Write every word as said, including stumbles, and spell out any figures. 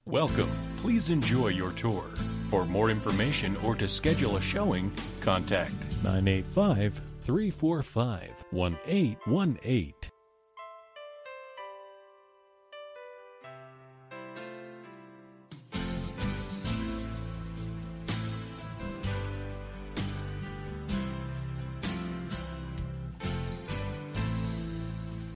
Welcome. Please enjoy your tour. For more information or to schedule a showing, contact nine eight five, three four five, one eight one eight.